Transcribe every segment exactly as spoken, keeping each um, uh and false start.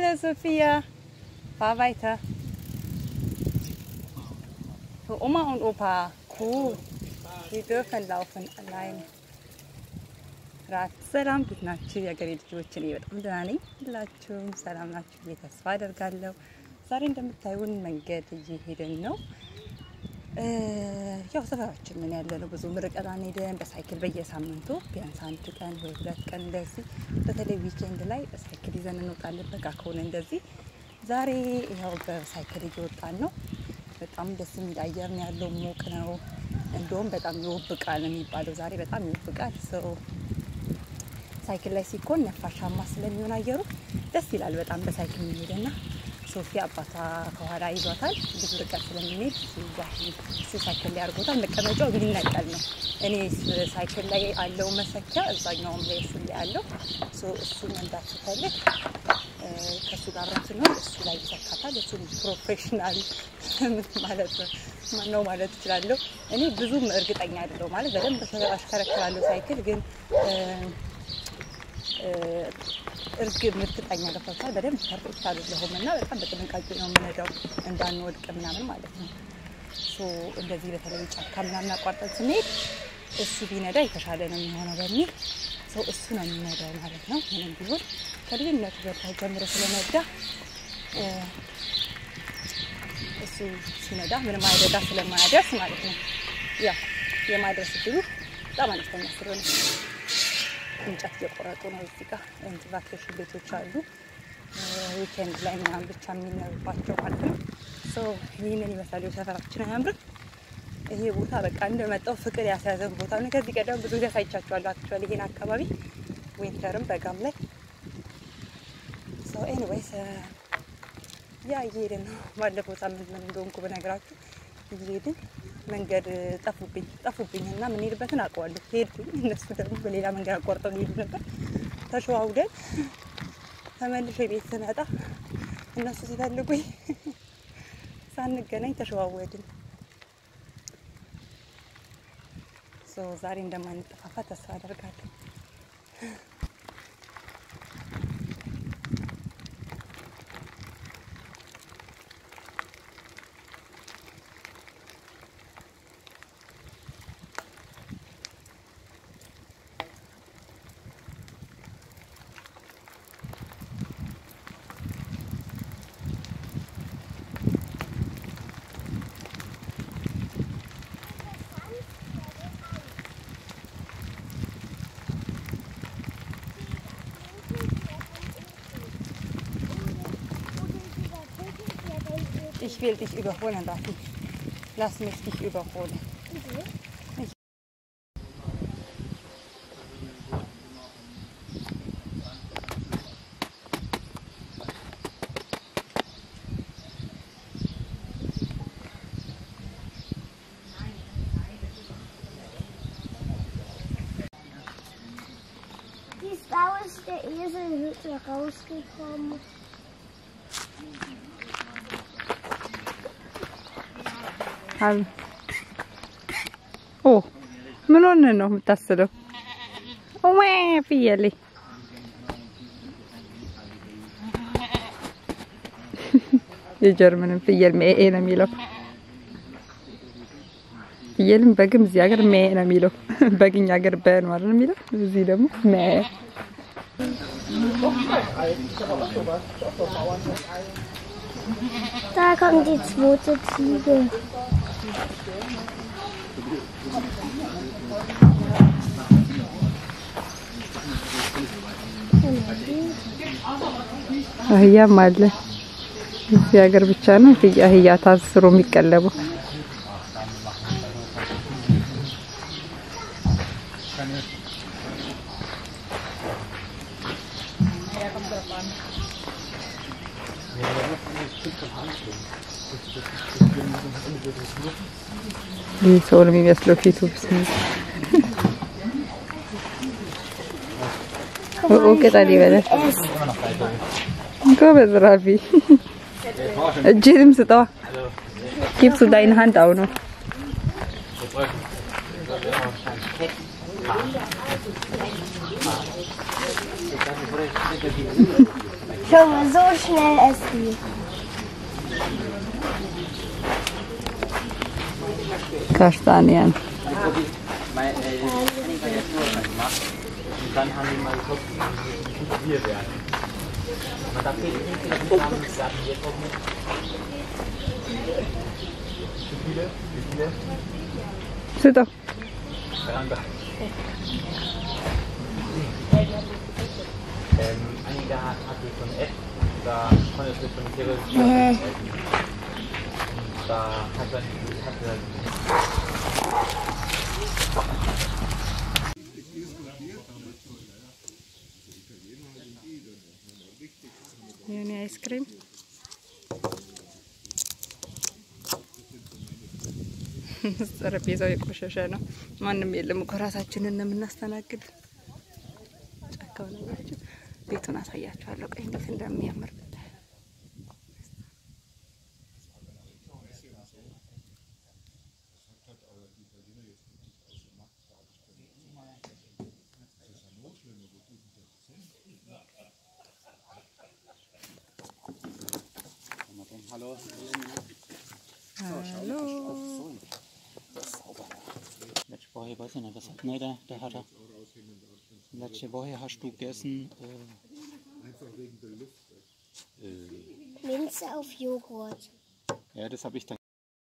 Hallo Sophia, fahr weiter. Für Oma und Opa, cool. Die dürfen laufen allein. ራት ሰላም ቢትናችሁ ያገሬ ልጆች እኔ በጣም ደህና ነኝ ሁላችሁ ሰላም ናችሁ ቤተሰብ አደርጋለሁ ዛሬ እንደምታዩን መንገድ እየሄድን ነው ያው ሰፈራችን ምን ያለ ነው ብዙ ምርቀት አንሄድም በሳይክል በየሳምንቱ ቢያንስ አንድ ቀን ወይ ሁለት ቀን እንደዚህ በተለይ ዊኬንድ ላይ በሳይክል ይዘን እንወጣለን በቃ ከሆነ እንደዚህ ዛሬ ያው በሳይክል እየወጣን ነው በጣም ደስ የሚል አየር ነው ያለው ሞቅ ነው እንደውም በጣም ይወብቃል የሚባለው ዛሬ በጣም ይወብቃል ሰው ሳይክል ላይ ሲኮን ነፋሻማ ስለሚሆን አየሩ ደስ ይላል በጣም በሳይክል የሚሄድና ሶፊያ አባታ ከኋላ ይዟታል ብዙ ርቀት ስለሚሄድ እሱ ሳይክል ላይ አርጎታል መቀመጫው ቢነቀል ነው እኔ ሳይክል ላይ አለው መሰኪያ እዛኛውም ላይ እሱ ላይ አለው ሶ እሱ መንዳት ሲፈልግ ከሱ ጋር ነው እሱ ላይ ይሰካታል እሱ ፕሮፌሽናል ማለት ነው ማለት ይችላል እኔ ብዙም እርግጠኛ አይደለም ማለት በደንብ አሽከረክራለሁ ሳይክል ግን እርግብ ምርጥጣኛ ለፈታል በደንብ ፐርፌክት አይደለምና በጣም በጥንቃቄ ነው የምነዳው እንዳንወድቅ ምናምን ማለት ነው ሶ እንደዚህ በተለይ ጫካ ምናምን አቋርጠን ስንሄድ እሱ ቢነዳ የተሻለ ነው የሚሆነው በሚል ሶ እሱ ነው የሚነዳው ማለት ነው ምንም ቢሆን ከልጅነቱ ጋር ጀምሮ ስለነዳ እሱ ሲነዳ ምንም አይደዳ ስለማያደርስ ማለት ነው ያ የማድረስ ድሉ በጣም አነስተኛ ስለሆነ እንጨት እየቆረጡ ነው እዚህ ጋር ቫኬሽን ቤቶች አሉ ዊኬንድ ላይ ምናምን ብቻ የሚኖርባቸው ማለት ነው ሶ ይሄንን ይመስላል ሰፈራችን አያምርም ይሄ ቦታ በቃ እንደመጣው ፍቅር ያሳዘን ቦታ ነው ከዚህ ቀደም ብዙ ያሳይቻችኋለሁ አክቹአሊ ይሄን አካባቢ ዊንተርም በጋም ላይ ሶ ኤኒዌይስ ያ ይሄን ነው ባለፈው ሳምንት ምን እንደሆንኩ በነገራችሁ ይሄድን መንገድ ጠፉብኝ ጠፉብኝና ምን ሄድበትን አቋዋለሁ ሄድኩኝ እነሱ ደግሞ በሌላ መንገድ አቋርጠው ሄዱ ነበር ተሸዋውደን ተመልሼ ቤት ስመጣ እነሱ ሲፈልጉኝ ሳንገናኝ ተሸዋወድን ሶ ዛሬ እንደማንጠፋፋ ተስፋ አደርጋለሁ Ich will dich überholen, Rati. Lass mich dich überholen. Okay. Wie sau ist der Eselhütte rausgekommen? አል ኦ ምን ሆነ ነው የምታስለው ኦ ወይ ፍየሌ የጀርመን ፍየል ሜ ነው የሚለው ፍየልም በግም እዚህ ሀገር ሜ ነው የሚለው በግኛ ሀገር በ ነው አይደል የሚለው እዚህ ደግሞ ሜ Da kommt die zweite Ziege. አህያ ማለ እዚህ ሀገር ብቻ ነው አህያ ታስሮ የሚቀለበው ይህ ሰው ነው የሚመስለው ፊቱ ኦ ቅጠል ይበላል ጎበዝ ራፊ እጅህንም ስጠዋ gibst du deine Hand auch noch Schau mal, so schnell essen. Kastanien. Dann haben die mal geguckt, wie wir werden. Man darf nicht viele Namen sagen, hier kommen. Wie viele? Wie viele? Sit doch. Ähm, einige hatte schon App, da konnte es von Tiere da hat er hatte የኔ አይስክሪም ጠረጴዛው የቆሸሸ ነው። ማንም የለም እኮ ራሳችንን ነው የምናስተናግድ። ጫካው ነው ያለው። ቤቱን አሳያችኋለሁ። ቆይ እንዴት እንደሚያምር Hallo. Hallo. Letzte Woche, weiß ich nicht, was hat, nee, der, der hat er. Letzte Woche hast du gegessen. Äh, äh, Minze auf Joghurt. ja, das habe ich dann.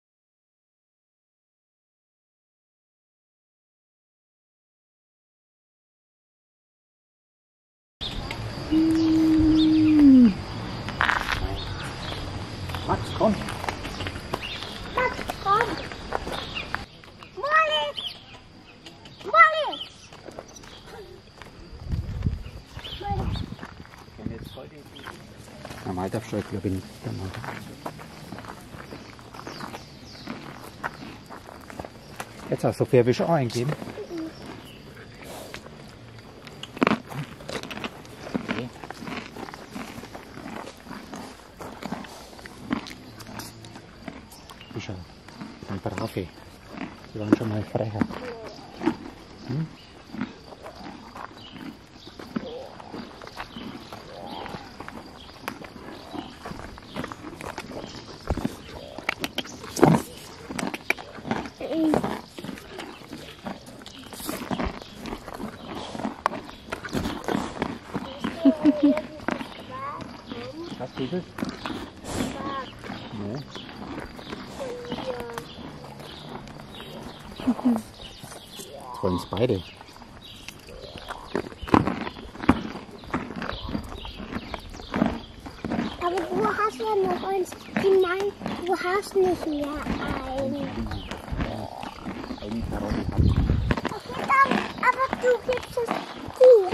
Max, komm. Max, komm. Molly. Molly. Normal darfst du, glaube ich, nicht. Jetzt hast du Fetyhabesha auch eingeben. Okay. Fischer, ein Brave. Die waren schon mal frecher. Hm? Was ist das? Nee. Das wollen es beide. Aber du hast ja noch eins. Ich meine, du hast nicht mehr einen. Eine Karotte habe ich. Okay, dann, aber du gibst es dir.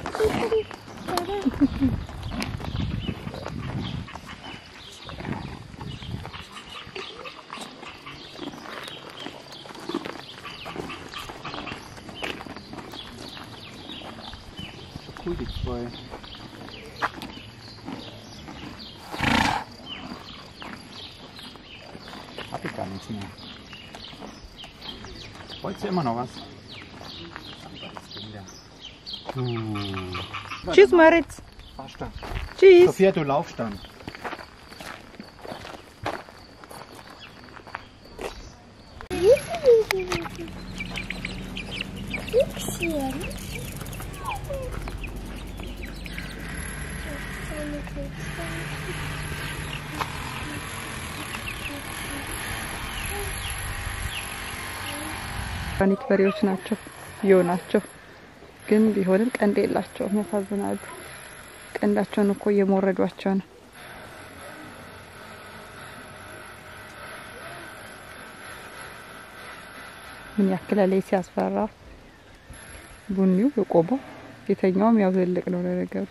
Cool, die zwei. Hab ich gar nichts mehr. Wolltest du immer noch was? Hm. Tschüss, Moritz. Fahrst du? Tschüss. Sophia, du laufst dann. Füchschen. ራኒት በሬዎች ናቸው ይሆናቸው ግን ቢሆንም ቀንድ የላቸውም። ያሳዝናሉ። ቀንዳቸውን እኮ እየሞረዷቸው ነው። ምን ያክላል ሲያስፈራ። ቡኒው የቆመው የተኛውም ያው ትልቅ ነው ለነገሩ።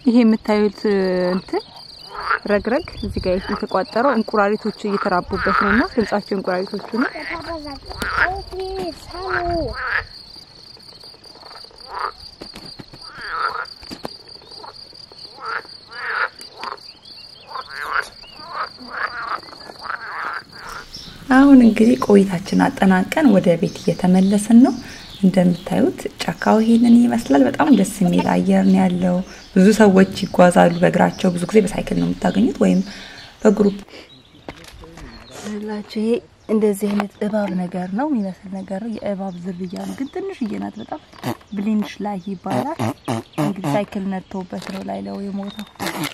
ይሄ የምታዩት እንትን ረግረግ እዚህ ጋር የተቋጠረው እንቁራሪቶች እየተራቡበት ነውና ድምጻቸው እንቁራሪቶቹ ነው አሁን እንግዲህ ቆይታችን አጠናቀን ወደ ቤት እየተመለስን ነው እንደምታዩት ጫካው ይሄንን ይመስላል በጣም ደስ የሚል አየር ነው ያለው ብዙ ሰዎች ይጓዛሉ በእግራቸው ብዙ ጊዜ በሳይክል ነው የምታገኙት ወይም በግሩፕ ስለላችሁ ይሄ እንደዚህ አይነት እባብ ነገር ነው የሚመስል ነገር የእባብ ዝርያ ነው ግን ትንሽ ይናት በጣም ብሊንሽ ላይ ይባላል እንግዲህ ሳይክል ነጥቶበት ነው ላይ ነው የሞተው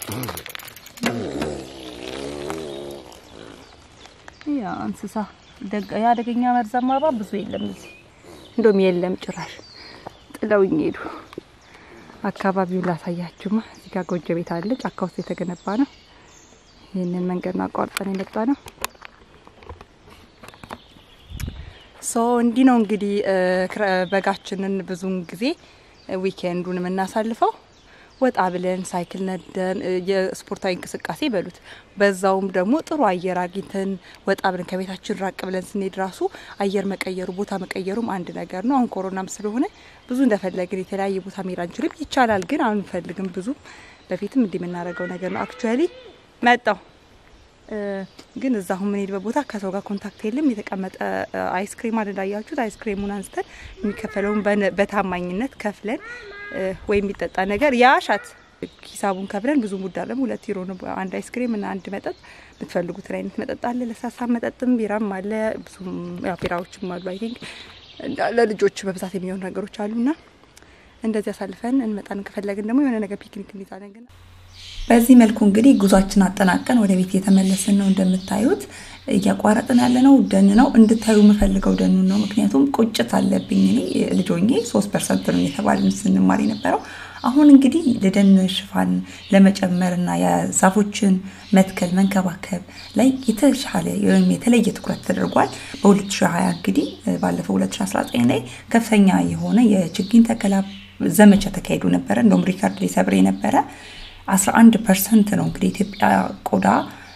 ያ እንስሳ ያደገኛ መርዛማ እባብ ብዙ የለም እዚህ እንደውም የለም ጭራሽ ጥለውኝ ሄዱ አካባቢው ላሳያችሁማ እዚህ ጋር ጎጆ ቤት አለ ጫካ ውስጥ የተገነባ ነው ይሄንን መንገድ አቋርጠን የመጣ ነው ሶ እንዲ ነው እንግዲህ በጋችንን ብዙን ጊዜ ዊኬንዱን እናሳልፈው ወጣ ብለን ሳይክል ነደን የስፖርታዊ እንቅስቃሴ በሉት በዛውም ደግሞ ጥሩ አየር አግኝተን ወጣ ብለን ከቤታችን ራቅ ብለን ስንሄድ ራሱ አየር መቀየሩ ቦታ መቀየሩም አንድ ነገር ነው አሁን ኮሮናም ስለሆነ ብዙ እንደፈለግን የተለያየ ቦታ መሄድ አንችልም ይቻላል ግን አሁን ፈልግም ብዙ በፊትም እንዲ መናረጋው ነገር ነው አክቹአሊ መጣው ግን እዛው ምን ሄድ በቦታ ከሰው ጋር ኮንታክት የለም የተቀመጠ አይስክሪም አደዳያችሁት አይስክሪሙን አንስተን የሚከፈለውን በታማኝነት ከፍለን ወይ የሚጠጣ ነገር ያሻት ሂሳቡን ከፍለን ብዙ ሙድ አይደለም ሁለት ዩሮ ነው አንድ አይስክሪም እና አንድ መጠጥ ብትፈልጉት አይነት መጠጥ አለ ለሳሳ መጠጥም ቢራም አለ ብዙ ያው ቢራዎችም አሉ አይ ቲንክ ለልጆች በብዛት የሚሆኑ ነገሮች አሉና እንደዚህ አሳልፈን እንመጣን ከፈለግን ደግሞ የሆነ ነገር ፒክኒክ እንይዛለን በዚህ መልኩ እንግዲህ ጉዟችን አጠናቀን ወደ ቤት የተመለስን ነው እንደምታዩት ያቋረጥን ያለነው ደን ነው እንድታዩ መፈልገው ደኑ ነው ምክንያቱም ቁጭት አለብኝ እኔ ልጆኜ ሶስት ፐርሰንት ነው የተባለን ስንማር የነበረው አሁን እንግዲህ ለደን ሽፋን ለመጨመርና የዛፎችን መትከል መንከባከብ ላይ የተሻለ ወይም የተለየ ትኩረት ተደርጓል በ2020 እንግዲህ ባለፈው ሁለት ሺህ አስራ ዘጠኝ ላይ ከፍተኛ የሆነ የችግኝ ተከላ ዘመቻ ተካሂዶ ነበር እንደውም ሪካርድ ሊሰብር የነበረ አስራ አንድ ፐርሰንት ነው እንግዲህ ኢትዮጵያ ቆዳ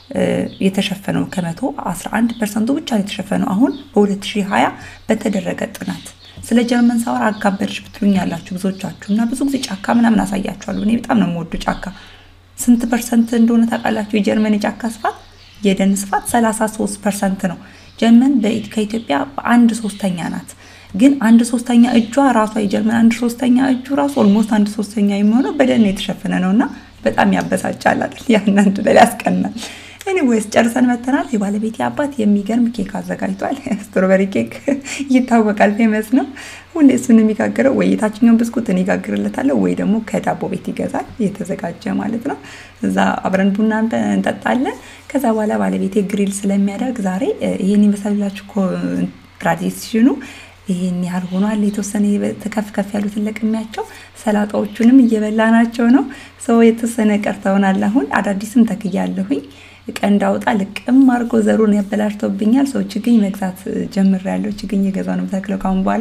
የተሸፈነው ከመቶ አስራ አንድ ፐርሰንት ብቻ የተሸፈነው አሁን በ2020 በተደረገ ጥናት ስለ ጀርመን ሳወራ አጋበርሽ ብትሉኝ ያላችሁ ብዙዎቻችሁና ብዙ ጊዜ ጫካ ምናምን አሳያችኋለሁ እኔ በጣም ነው የምወደው ጫካ ስንት ፐርሰንት እንደሆነ ታውቃላችሁ የጀርመን ጫካ ስፋት የደን ስፋት ሰላሳ ሶስት ፐርሰንት ነው ጀርመን በኢትዮጵያ በአንድ ሶስተኛ ናት ግን አንድ ሶስተኛ እጇ ራሷ የጀርመን አንድ ሶስተኛ እጁ ራሱ ኦልሞስት አንድ ሶስተኛ የሚሆነው በደን የተሸፈነ ነውና በጣም ያበሳጫል አይደል ያን አንድ ላይ ያስቀናል ኤኒዌይስ ጨርሰን መተናል የባለቤቴ አባት የሚገርም ኬክ አዘጋጅቷል ስትሮበሪ ኬክ ይታወቃል ፌመስ ነው ሁሌ እሱን የሚጋግረው ወይ የታችኛውን ብስኩት እኔ ጋግርለታለሁ ወይ ደግሞ ከዳቦ ቤት ይገዛል የተዘጋጀ ማለት ነው እዛ አብረን ቡና እንጠጣለን ከዛ በኋላ ባለቤቴ ግሪል ስለሚያደርግ ዛሬ ይሄን ይመስላልላችሁ ትራዲሽኑ ይሄን ያህል ሆኗል የተወሰነ ተከፍ ከፍ ያሉት ለቅሚያቸው ሰላጣዎቹንም እየበላናቸው ነው ሰው የተወሰነ ቀርተውናል አሁን አዳዲስም ተክያለሁኝ ቀንዳውጣ ለቅም አርጎ ዘሩን ያበላሽቶብኛል ሰው ችግኝ መግዛት ጀምሬያለሁ ችግኝ የገዛው ነው ተክለው ካሁን በኋላ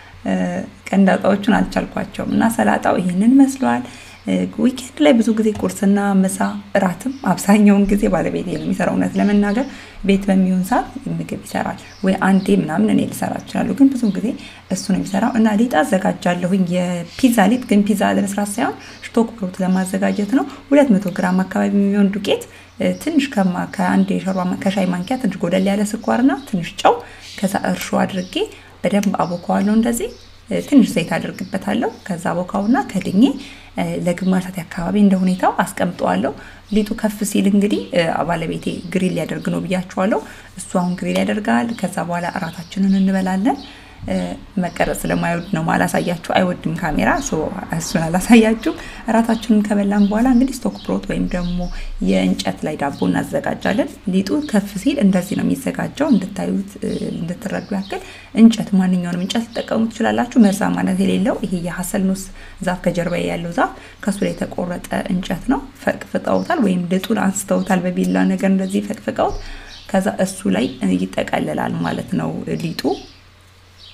ቀንዳጣዎቹን አልቻልኳቸውም እና ሰላጣው ይሄንን መስሏል ዊኬንድ ላይ ብዙ ጊዜ ቁርስና ምሳ እራትም አብዛኛውን ጊዜ ባለቤቴ ነው የሚሰራው እውነት ለመናገር ቤት በሚሆን ሰዓት ምግብ ይሰራል ወይ አንዴ ምናምን እኔ ልሰራ እችላለሁ ግን ብዙ ጊዜ እሱ ነው የሚሰራው እና ሊጣ አዘጋጃለሁኝ የፒዛ ሊጥ ግን ፒዛ ለመስራት ሳይሆን ስቶክ ፕሮት ለማዘጋጀት ነው ሁለት መቶ ግራም አካባቢ የሚሆን ዱቄት ትንሽ ከማ ከአንድ የሾርባ ከሻይ ማንኪያ ትንሽ ጎደል ያለ ስኳርና ትንሽ ጨው ከዛ እርሾ አድርጌ በደንብ አቦካዋለሁ እንደዚህ ትንሽ ዘይት አድርግበታለሁ ከዛ ቦካውና ከድኜ ለግማሽ ሰዓት አካባቢ እንደሁኔታው አስቀምጣለሁ ሊጡ ከፍ ሲል እንግዲህ ባለቤቴ ግሪል ያደርግ ነው ብያችኋለሁ እሱ አሁን ግሪል ያደርጋል ከዛ በኋላ አራታችንን እንበላለን መቀረጽ ስለማይወድ ነው ማላሳያችሁ አይወድም ካሜራ ሶ እሱን አላሳያችሁ አራታችንን ከበላን በኋላ እንግዲህ ስቶክ ፕሮት ወይም ደግሞ የእንጨት ላይ ዳቦ እናዘጋጃለን ሊጡ ከፍ ሲል እንደዚህ ነው የሚዘጋጀው እንድታዩት እንድትረዱ ያክል እንጨት ማንኛውንም እንጨት ተጠቀሙ ትችላላችሁ መርዛ ማለት የሌለው ይሄ የሐሰልኑስ ዛፍ ከጀርባዬ ያለው ዛፍ ከሱ ላይ የተቆረጠ እንጨት ነው ፈቅፍቀውታል ወይም ልጡን አንስተውታል በቢላ ነገር እንደዚህ ፈቅፍቀውት ከዛ እሱ ላይ ይጠቀለላል ማለት ነው ሊጡ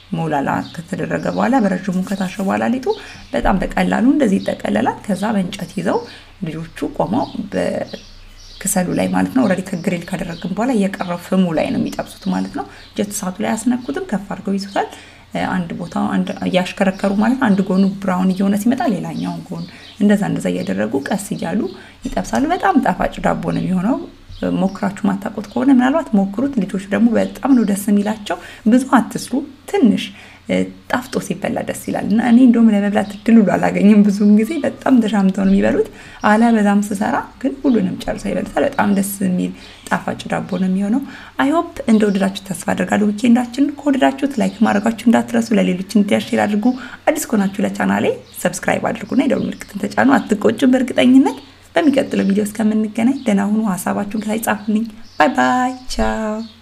ሞላላ ከተደረገ በኋላ በረጅሙ ከታሸ በኋላ ሊጡ በጣም በቀላሉ እንደዚህ ይጠቀለላል ከዛ በእንጨት ይዘው ልጆቹ ቆመው በከሰሉ ላይ ማለት ነው ኦሬዲ ከግሪል ካደረግን በኋላ የቀረው ፍሙ ላይ ነው የሚጠብሱት ማለት ነው ጀት ሳቱ ላይ ያስነኩትም ከፍ አድርገው ይዙታል አንድ ቦታ አንድ ያሽከረከሩ ማለት አንድ ጎኑ ብራውን እየሆነ ሲመጣ ሌላኛው ጎን እንደዛ እንደዛ ያደረጉ ቀስ ይያሉ ይጠብሳሉ በጣም ጣፋጭ ዳቦ ነው የሚሆነው ሞክራችሁ ማታቆት ከሆነ ምናልባት ሞክሩት ልጆች ደግሞ በጣም ነው ደስ የሚላቸው ብዙ አትስሩ ትንሽ ጣፍጦ ሲበላ ደስ ይላልና እኔ እንደውም ለመብላት እድሉ አላገኝም ብዙም ጊዜ በጣም ተሻምተው ነው የሚበሉት አላ በዛም ሰሰራ ግን ሁሉንም ጨርሰው ይበሉታል በጣም ደስ የሚል ጣፋጭ ዳቦ ነው የሚሆነው አይ ሆፕ እንደወደዳችሁ ተስፋ አደርጋለሁ ዊኬንዳችን ከወደዳችሁት ላይክ ማድረጋችሁ እንዳትረሱ ለሌሎች እንዲያሽር አድርጉ አዲስ ከሆናችሁ ለቻናሌ ሰብስክራይብ አድርጉና የደውል ምልክቱን ተጫኑ አትቆጩም በእርግጠኝነት በሚቀጥለው ቪዲዮ እስከምንገናኝ ደህና ሁኑ ሐሳባችሁን ከላይ ጻፉልኝ ባይ ባይ ቻው